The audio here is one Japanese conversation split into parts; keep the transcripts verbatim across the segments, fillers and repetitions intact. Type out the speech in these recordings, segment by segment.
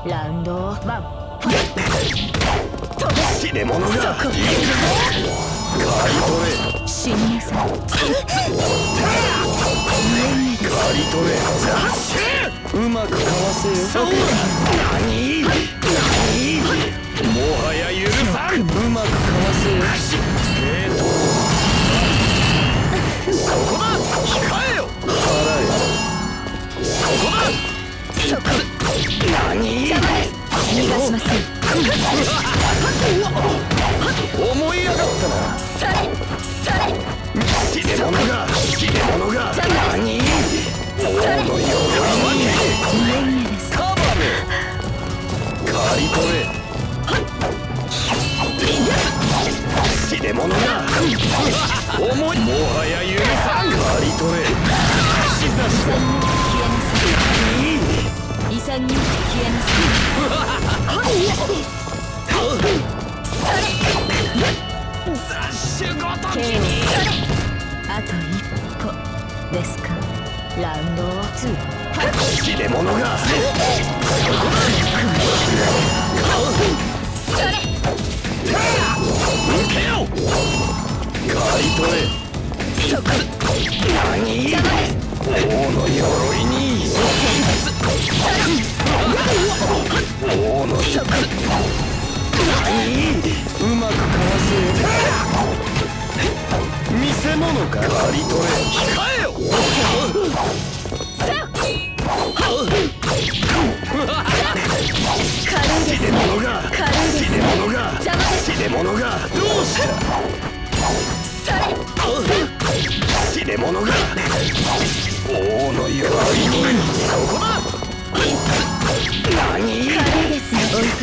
ラウンドワン。 死ね者がガリトレ死になさい。 ガリトレうまくかわせよ。何何もはや許さん。うまくかわせよ。ゲートそこだ。控えよ。払え。そこだ。そこ何逃がしません。 思い上がったな。 それそれ死ね者が死ね者が何王の鎧カバメガリトレ死ね者が思いもはや許さん。ガリトレ死ざし潔く消えなさい。潔く消えなさい。 雑種ごときにあと一歩ですか。ラウンドツー。 死ね者がそれ受けよ。ガリトレそこ何王の鎧に王の鎧うまくかわせよ。見せ物か。ガリトレ控えよ。死ね者が死ね者が死ね者がどうした死ね者が王の鎧にそこだ。何軽いですね。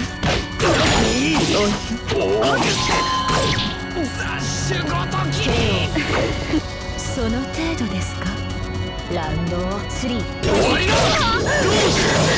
王の雑種ごときその程度ですか。ラウンドスリー。 終わりだ。どうした